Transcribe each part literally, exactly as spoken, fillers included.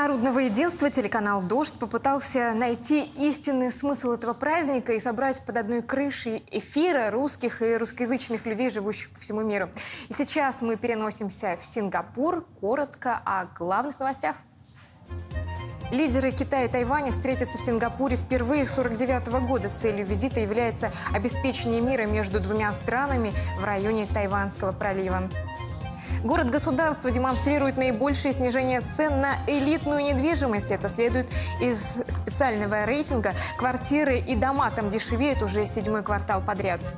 Народного единства телеканал «Дождь» попытался найти истинный смысл этого праздника и собрать под одной крышей эфира русских и русскоязычных людей, живущих по всему миру. И сейчас мы переносимся в Сингапур. Коротко о главных новостях. Лидеры Китая и Тайваня встретятся в Сингапуре впервые с сорок девятого года. Целью визита является обеспечение мира между двумя странами в районе Тайванского пролива. Город-государство демонстрирует наибольшее снижение цен на элитную недвижимость. Это следует из специального рейтинга. Квартиры и дома там дешевеют уже седьмой квартал подряд.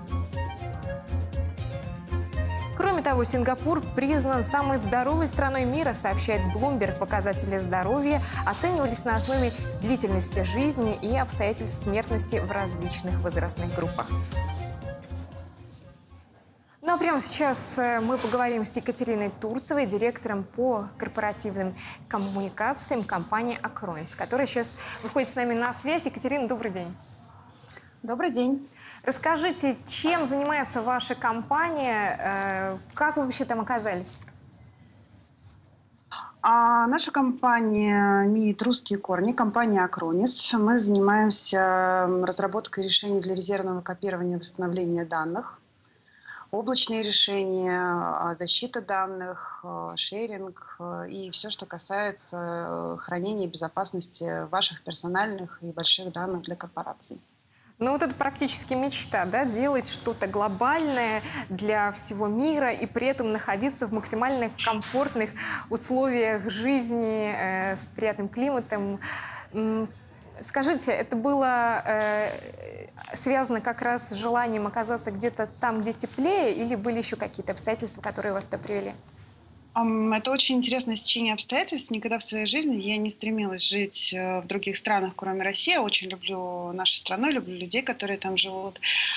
Кроме того, Сингапур признан самой здоровой страной мира, сообщает Bloomberg. Показатели здоровья оценивались на основе длительности жизни и обстоятельств смертности в различных возрастных группах. Ну а прямо сейчас мы поговорим с Екатериной Турцевой, директором по корпоративным коммуникациям компании Acronis, которая сейчас выходит с нами на связь. Екатерина, добрый день. Добрый день. Расскажите, чем занимается ваша компания, как вы вообще там оказались? А наша компания имеет русские корни, компания Acronis. Мы занимаемся разработкой решений для резервного копирования и восстановления данных. Облачные решения, защита данных, шеринг и все, что касается хранения и безопасности ваших персональных и больших данных для корпораций. Ну вот это практически мечта, да, делать что-то глобальное для всего мира и при этом находиться в максимально комфортных условиях жизни, э, с приятным климатом. Скажите, это было э, связано как раз с желанием оказаться где-то там, где теплее, или были еще какие-то обстоятельства, которые вас туда привели? Это очень интересное стечение обстоятельств. Никогда в своей жизни я не стремилась жить в других странах, кроме России. Я очень люблю нашу страну, люблю людей, которые там живут.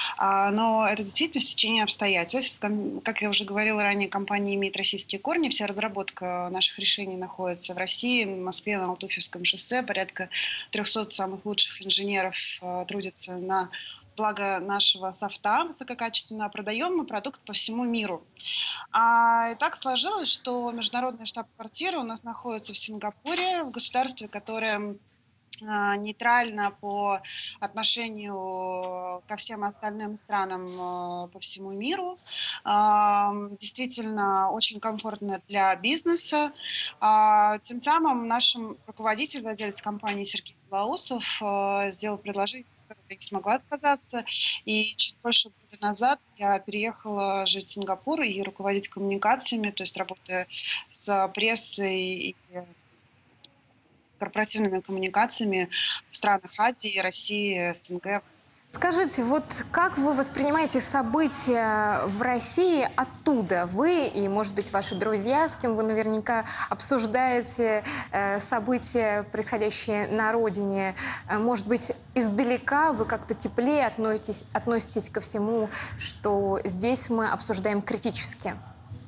Но это действительно стечение обстоятельств. Как я уже говорила ранее, компания имеет российские корни. Вся разработка наших решений находится в России, в Москве, на Алтуфьевском шоссе. Порядка трёхсот самых лучших инженеров трудятся на благо нашего софта высококачественного. Продаем мы продукт по всему миру. А, и так сложилось, что международная штаб-квартира у нас находится в Сингапуре, в государстве, которое а, нейтрально по отношению ко всем остальным странам а, по всему миру. А, действительно, очень комфортно для бизнеса. А, тем самым наш руководитель, владелец компании Сергей Белоусов а, сделал предложение, я не смогла отказаться. И чуть больше года назад я переехала жить в Сингапур и руководить коммуникациями, то есть работая с прессой и корпоративными коммуникациями в странах Азии, России, СНГ. Скажите, вот как вы воспринимаете события в России оттуда? Вы и, может быть, ваши друзья, с кем вы наверняка обсуждаете э, события, происходящие на родине. Может быть, издалека вы как-то теплее относитесь, относитесь ко всему, что здесь мы обсуждаем критически?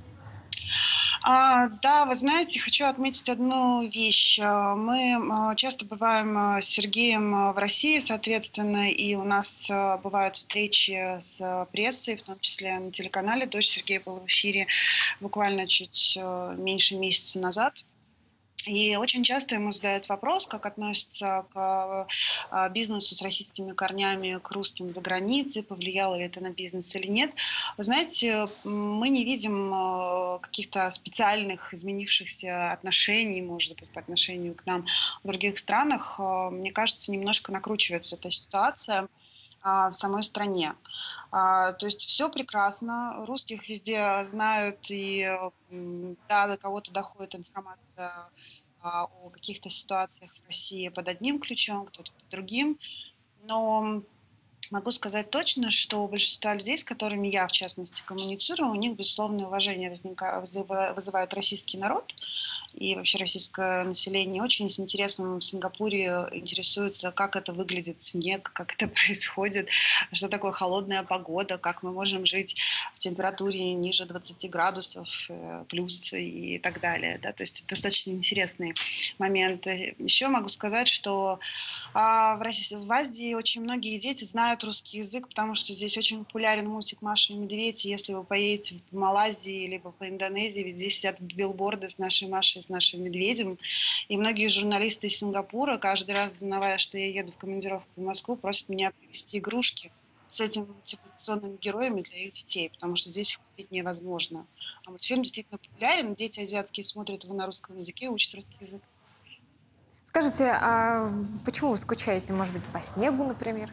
А, да, вы знаете, хочу отметить одну вещь. Мы часто бываем с Сергеем в России, соответственно, и у нас бывают встречи с прессой, в том числе на телеканале «Дождь». Сергей был в эфире буквально чуть меньше месяца назад. И очень часто ему задают вопрос, как относится к бизнесу с российскими корнями, к русским за границей, повлияло ли это на бизнес или нет. Вы знаете, мы не видим каких-то специальных изменившихся отношений, может быть, по отношению к нам в других странах. Мне кажется, немножко накручивается эта ситуация в самой стране. То есть все прекрасно, русских везде знают, и да, до кого-то доходит информация о каких-то ситуациях в России под одним ключом, кто-то под другим. Но могу сказать точно, что у большинства людей, с которыми я, в частности, коммуницирую, у них безусловное уважение возникает, вызывает российский народ и вообще российское население. Очень с интересом в Сингапуре интересуется, как это выглядит снег, как это происходит, что такое холодная погода, как мы можем жить в температуре ниже двадцати градусов плюс и так далее. Да? То есть это достаточно интересные моменты. Еще могу сказать, что А, в России, в Азии очень многие дети знают русский язык, потому что здесь очень популярен мультик «Маша и медведь». И если вы поедете в Малайзии либо по Индонезии, везде сидят билборды с нашей Машей, с нашим медведем. И многие журналисты из Сингапура, каждый раз, узнавая, что я еду в командировку в Москву, просят меня привезти игрушки с этими мультипликационными героями для их детей, потому что здесь их купить невозможно. А мультфильм действительно популярен, дети азиатские смотрят его на русском языке и учат русский язык. Скажите, а почему вы скучаете? Может быть, по снегу, например?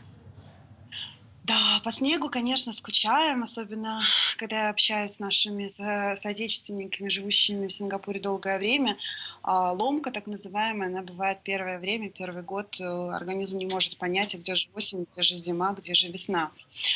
Да, по снегу, конечно, скучаем, особенно когда я общаюсь с нашими со- соотечественниками, живущими в Сингапуре долгое время. А, ломка, так называемая, она бывает первое время, первый год. э, Организм не может понять, а где же осень, где же зима, где же весна.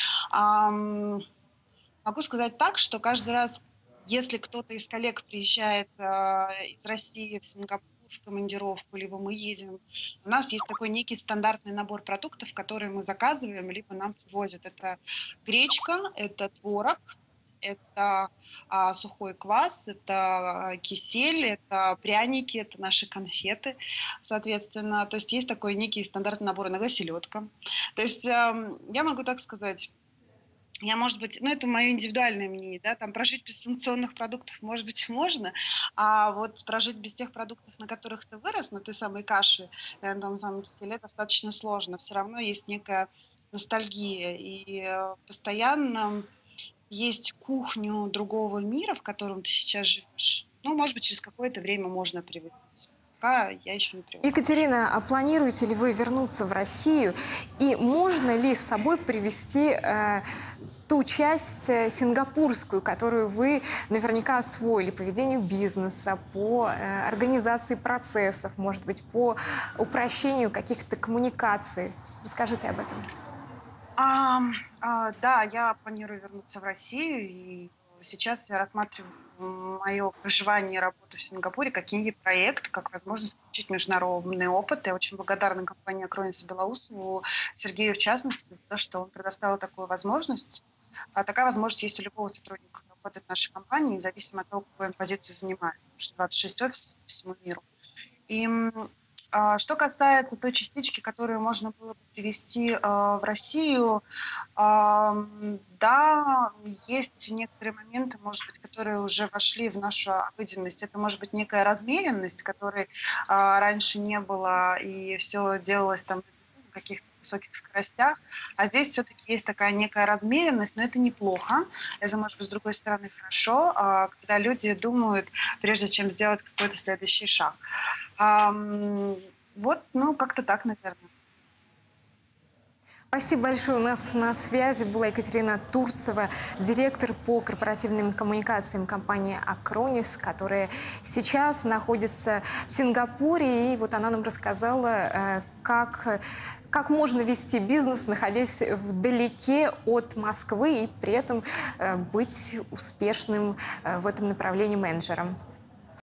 Ам, Могу сказать так, что каждый раз, если кто-то из коллег приезжает а, из России в Сингапур в командировку, либо мы едем, у нас есть такой некий стандартный набор продуктов, которые мы заказываем, либо нам привозят. Это гречка, это творог, это а, сухой квас, это а, кисель, это пряники, это наши конфеты, соответственно. То есть есть такой некий стандартный набор, иногда селедка. То есть ам, я могу так сказать, я, может быть, ну, это мое индивидуальное мнение, да, там прожить без санкционных продуктов, может быть, можно, а вот прожить без тех продуктов, на которых ты вырос, на той самой каше, э, на том самом киселе, достаточно сложно. Все равно есть некая ностальгия, и э, постоянно есть кухню другого мира, в котором ты сейчас живешь. Ну, может быть, через какое-то время можно привыкнуть. Пока я еще не привыкла. Екатерина, а планируете ли вы вернуться в Россию? И можно ли с собой привезти э, ту часть э, сингапурскую, которую вы наверняка освоили по ведению бизнеса, по э, организации процессов, может быть, по упрощению каких-то коммуникаций? Расскажите об этом. Ам, а, да, я планирую вернуться в Россию, и сейчас я рассматриваю мое проживание и работу в Сингапуре как некий проект, как возможность получить международный опыт. Я очень благодарна компании «Акронис» и Белоусову, Сергею в частности, за то, что он предоставил такую возможность. А такая возможность есть у любого сотрудника, кто работает в нашей компании, независимо от того, какую он позицию занимает. Потому что двадцать шесть офисов по всему миру. И м, а, что касается той частички, которую можно было бы привести а, в Россию, ам, да, есть некоторые моменты, может быть, которые уже вошли в нашу обыденность. Это может быть некая размеренность, которой а, раньше не было, и все делалось там на каких-то высоких скоростях. А здесь все-таки есть такая некая размеренность, но это неплохо. Это, может быть, с другой стороны, хорошо, а, когда люди думают, прежде чем сделать какой-то следующий шаг. Ам, вот, ну, как-то так, наверное. Спасибо большое. У нас на связи была Екатерина Турцева, директор по корпоративным коммуникациям компании «Акронис», которая сейчас находится в Сингапуре. И вот она нам рассказала, э, как, как можно вести бизнес, находясь вдалеке от Москвы и при этом э, быть успешным э, в этом направлении менеджером.